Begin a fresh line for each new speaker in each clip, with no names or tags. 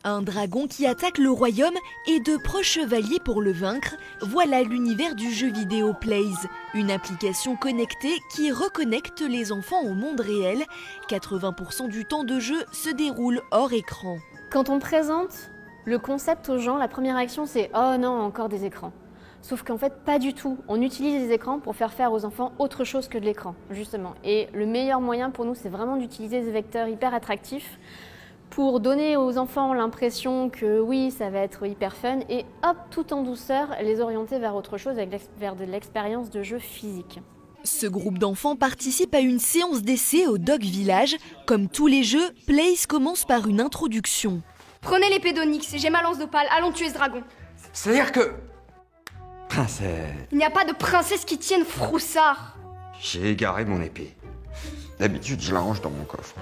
Un dragon qui attaque le royaume et de proches chevaliers pour le vaincre, voilà l'univers du jeu vidéo Blaze, une application connectée qui reconnecte les enfants au monde réel. 80% du temps de jeu se déroule hors écran.
Quand on présente le concept aux gens, la première réaction c'est « Oh non, encore des écrans ». Sauf qu'en fait, pas du tout. On utilise les écrans pour faire aux enfants autre chose que de l'écran, justement. Et le meilleur moyen pour nous, c'est vraiment d'utiliser des vecteurs hyper attractifs pour donner aux enfants l'impression que oui, ça va être hyper fun et hop, tout en douceur, les orienter vers autre chose, vers de l'expérience de jeu physique.
Ce groupe d'enfants participe à une séance d'essai au Dog Village. Comme tous les jeux, Blaze commence par une introduction.
Prenez l'épée d'Onyx, j'ai ma lance d'opale, allons tuer ce dragon.
C'est-à-dire que... Princesse...
Il n'y a pas de princesse qui tienne Froussard.
J'ai égaré mon épée. D'habitude, je la range dans mon coffre.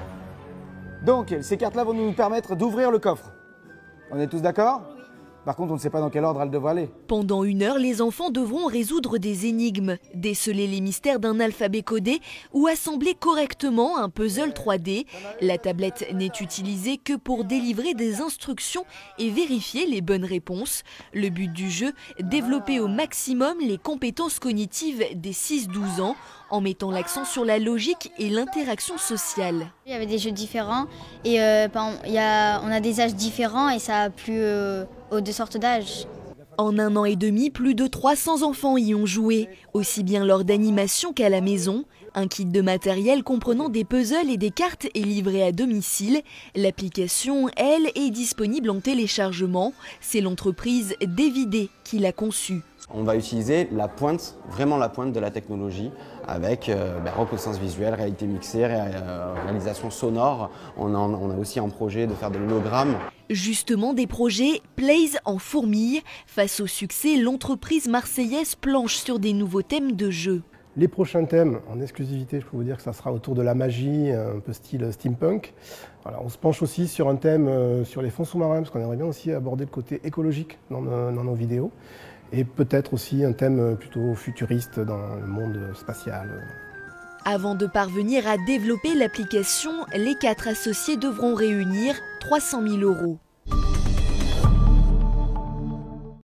Donc, ces cartes-là vont nous permettre d'ouvrir le coffre. On est tous d'accord ? Par contre, on ne sait pas dans quel ordre elles devraient aller.
Pendant 1 heure, les enfants devront résoudre des énigmes, déceler les mystères d'un alphabet codé ou assembler correctement un puzzle 3D. La tablette n'est utilisée que pour délivrer des instructions et vérifier les bonnes réponses. Le but du jeu, développer au maximum les compétences cognitives des 6-12 ans en mettant l'accent sur la logique et l'interaction sociale.
Il y avait des jeux différents et on a des âges différents et ça a plu aux 2 sortes d'âges.
En 1 an et demi, plus de 300 enfants y ont joué, aussi bien lors d'animation qu'à la maison. Un kit de matériel comprenant des puzzles et des cartes est livré à domicile. L'application, elle, est disponible en téléchargement. C'est l'entreprise Devidé qui l'a conçue.
On va utiliser la pointe, vraiment la pointe de la technologie avec reconnaissance visuelle, réalité mixée, réalisation sonore. On a aussi un projet de faire de l'hologramme.
Justement des projets Blaze en fourmille. Face au succès, l'entreprise marseillaise planche sur des nouveaux thèmes de jeu.
Les prochains thèmes, en exclusivité, je peux vous dire que ça sera autour de la magie, un peu style steampunk. Voilà, on se penche aussi sur un thème sur les fonds sous-marins, parce qu'on aimerait bien aussi aborder le côté écologique dans nos vidéos. Et peut-être aussi un thème plutôt futuriste dans le monde spatial.
Avant de parvenir à développer l'application, les 4 associés devront réunir 300 000 €.